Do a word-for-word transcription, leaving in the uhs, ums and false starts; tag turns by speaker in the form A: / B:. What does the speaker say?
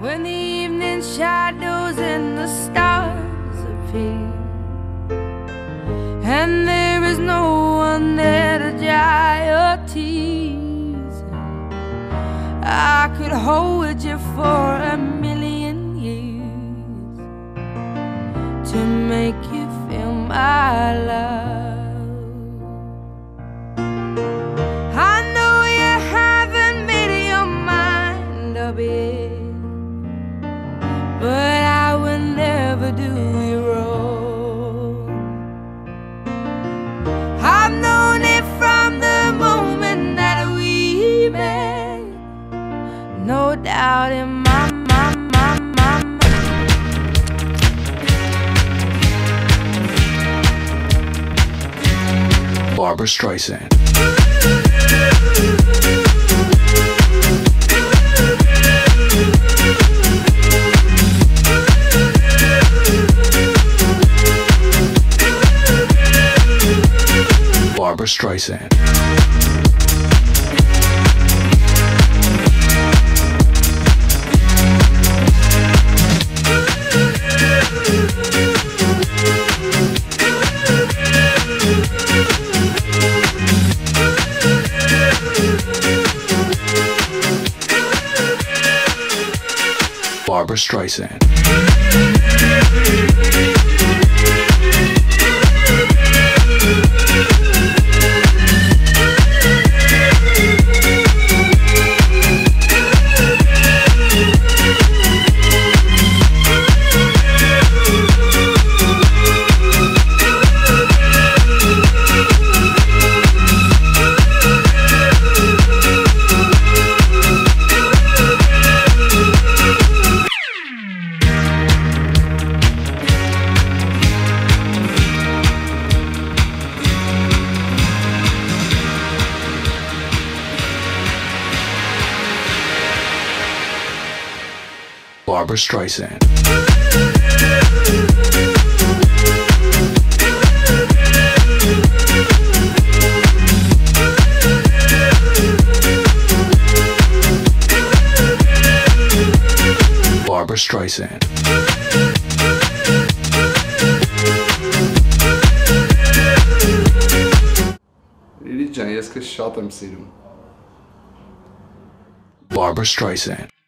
A: when the evening shadows and the stars appear, and there is no one there to dry your tears. I could hold you for a million years to make you feel my love. I know you haven't made your mind up yet, but I will never do you wrong. I've known it from the moment that we met, no doubt in my, my, my, my, my.
B: Barbra Streisand. Barbra Streisand. Barbra Streisand. Barbra Streisand. Barbra Streisand.
C: Really giant, că shot am serum.
B: Barbra Streisand.